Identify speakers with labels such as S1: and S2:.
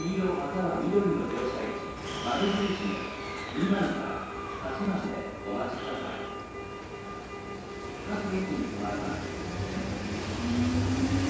S1: 黄色または緑の乗車位置、窓印2番から8番でお待ちください。各駅に停まります。